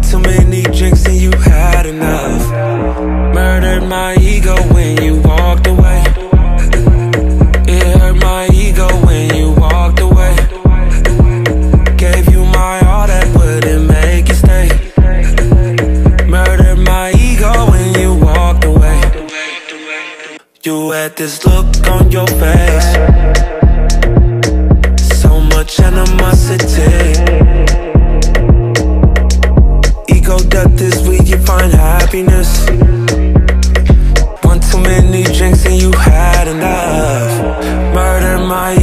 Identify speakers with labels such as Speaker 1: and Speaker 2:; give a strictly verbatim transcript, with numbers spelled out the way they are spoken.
Speaker 1: too many drinks and you had enough. Murdered my ego when you walked away. It hurt my ego when you walked away. Gave you my all that wouldn't make you stay. Murdered my ego when you walked away. You had this look on your face, so much animosity. Ego death is where you find happiness. One too many drinks and you had enough. Murdered my